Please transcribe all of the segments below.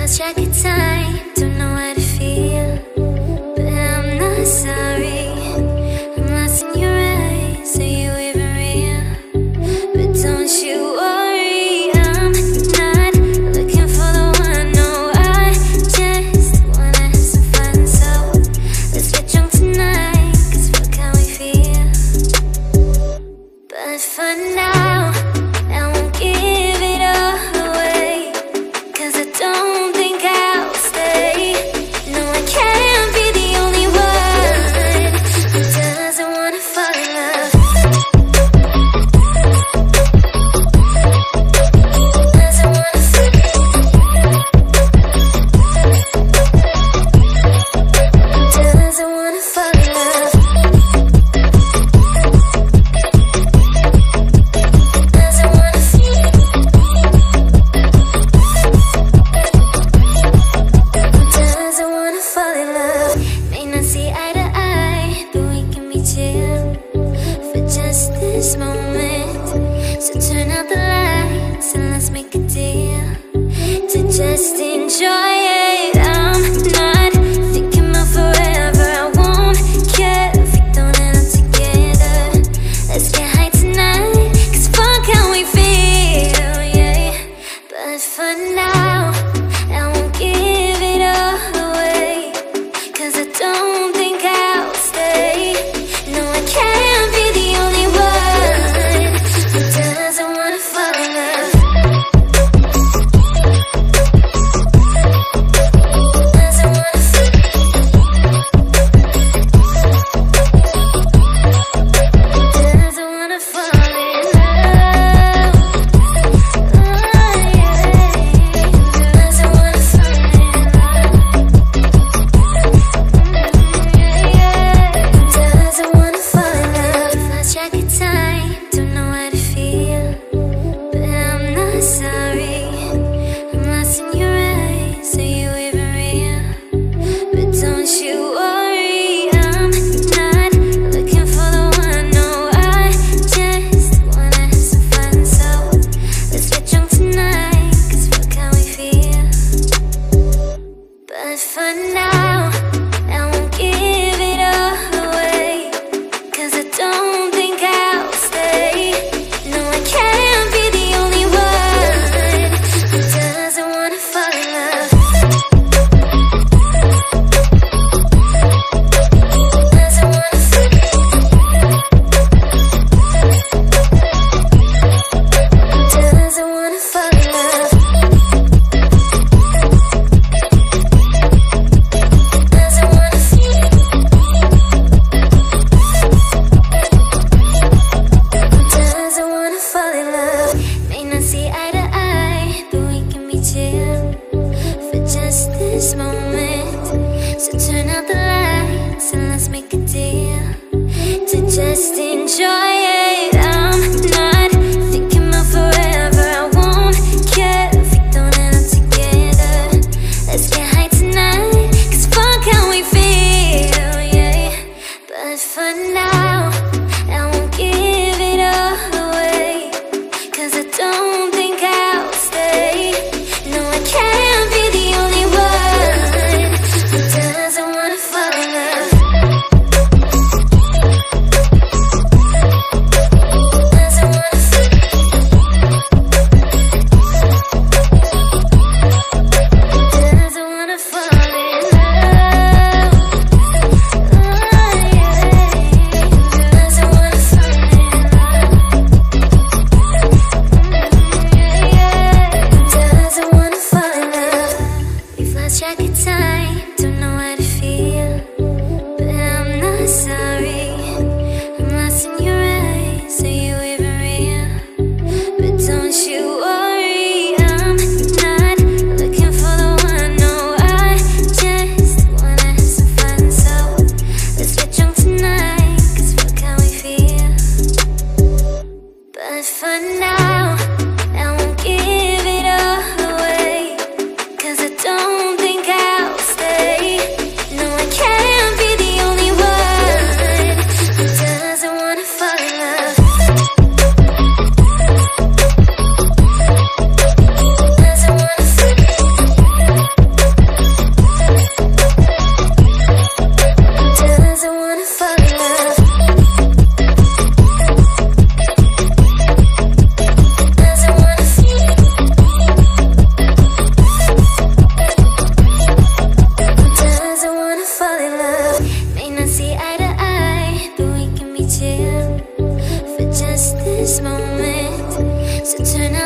track of time, don't know how to feel, but I'm not sorry. I'm lost in your eyes, are you even real? But don't you worry, I'm not looking for the one. No, I just wanna have some fun. So let's get drunk tonight, 'cause fuck how we feel. But for now, I won't give it all away, 'cause I don't think I'll stay.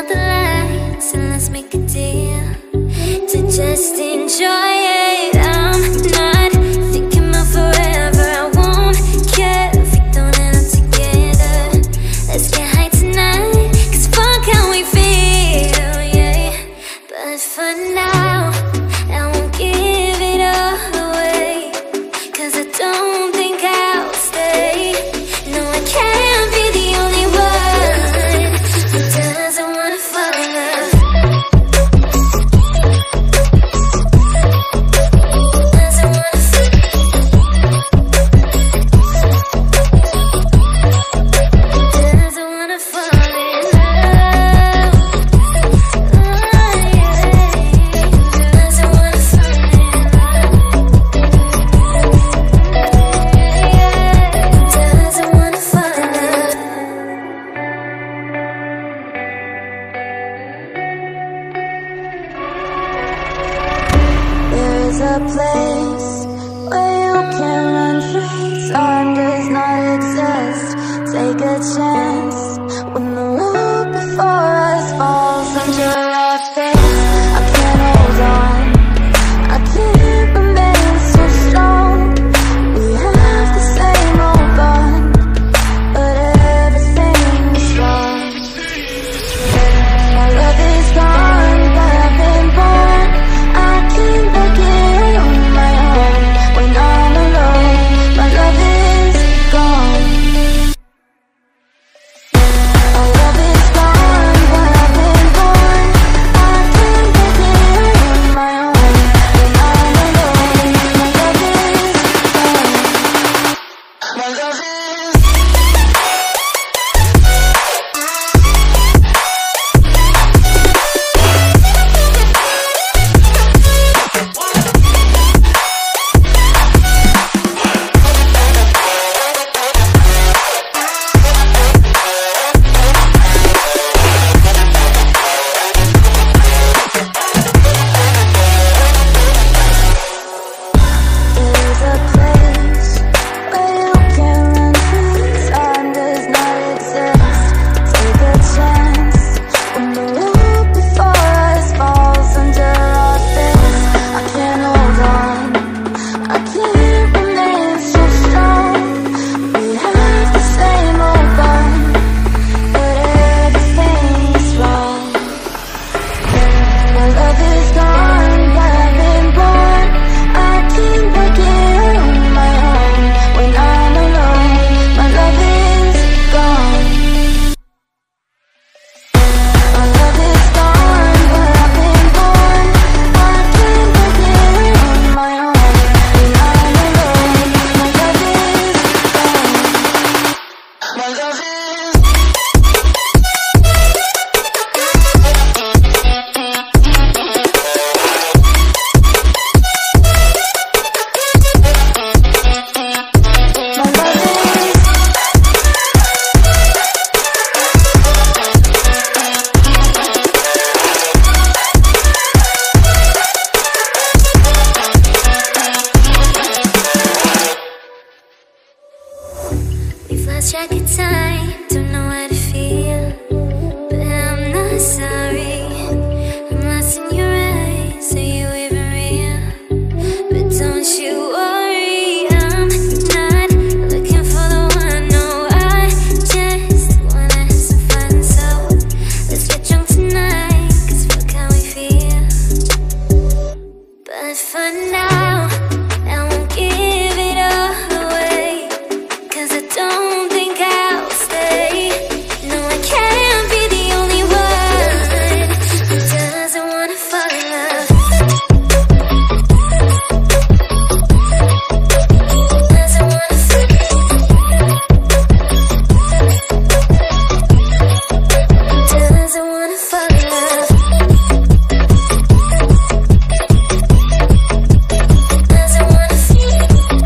out the lights and let's make a deal to just enjoy it. I'm not thinking about forever. I won't care if we don't end up together. Let's get high tonight, 'cause fuck how we feel, yeah. But for now, I won't give it all away, 'cause I don't think I'll stay. No, I can't be the only one who doesn't wanna fall in love. Doesn't wanna fall. Doesn't wanna fall in love. Oh yeah. Doesn't wanna fall in love. Doesn't wanna fall in love. There's a place where you can run free. Time does not exist. Take a chance when the road before us falls under our face. I can't hold on, I can't remain so strong. We have the same old bond, but everything is wrong. My love is gone, but I've been born. I can't look it on my own when I'm alone. My love is gone. My love is gone, but I've been born. I can't look it on my own when I'm alone. My love is gone. My love is. There's a place where you can run free. Time does not exist. Take a chance when the road before us falls under our face. I can't hold on, I can't remain so strong. We have the same old bond, but everything is wrong. My love is gone, but I've been born. I can't work it on my own when I'm alone. My love is gone. My love is gone, but I've been born. I can't work it on my own when I'm alone. My love is gone. My love is. We've lost track of time, don't know how to feel, but I'm not sorry. I'm lost in your eyes, are you even real? But don't you worry, I'm not looking for the one. No, I just wanna have some fun. So let's get drunk tonight, 'cause fuck how we feel. But for now, I won't give it all away, 'cause I don't think I'll stay. No, I can't be the only one who doesn't wanna fall in love. Doesn't wanna fall. Doesn't wanna fall in love. Doesn't wanna fall.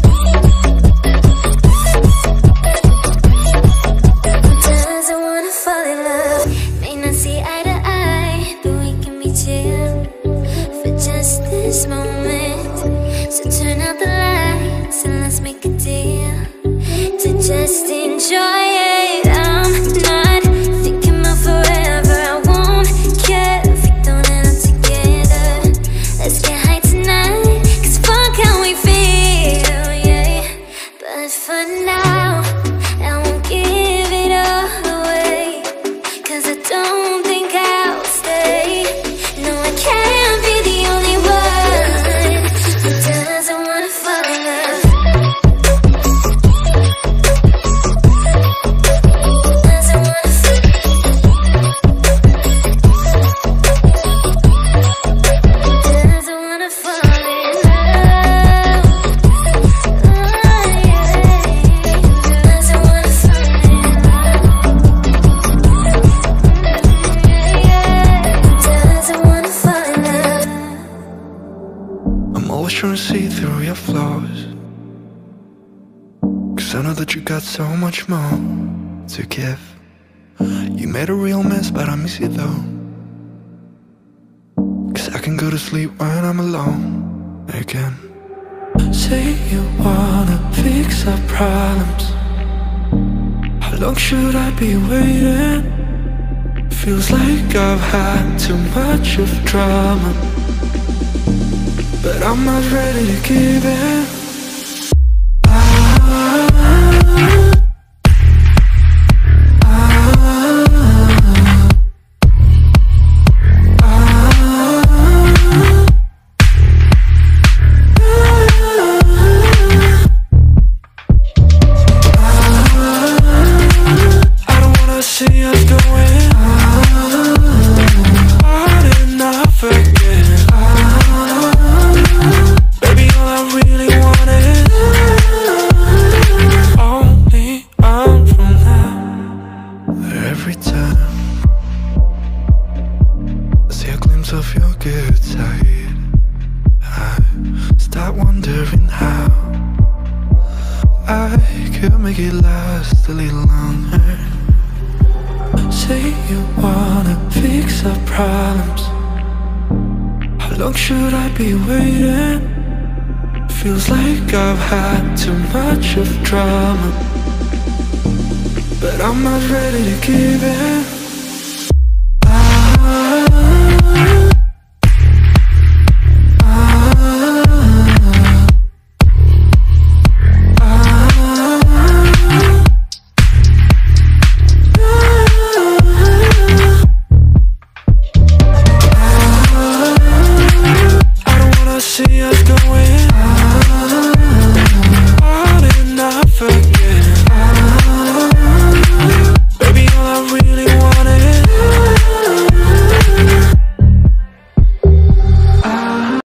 Doesn't wanna fall in love. May not see eye to eye, but we can be chill for just this moment. So turn out the lights and let's make a deal to just enjoy it. I'm not thinking about forever. I won't sure and see through your flaws, 'cause I know that you got so much more to give. You made a real mess, but I miss you though, 'cause I can go to sleep when I'm alone again. Say you wanna fix our problems. How long should I be waiting? Feels like I've had too much of drama, but I'm not ready to give in. Every time I see a glimpse of your good side, I start wondering how I could make it last a little longer. Say you wanna fix our problems. How long should I be waiting? Feels like I've had too much of drama, but I'm not ready to give in.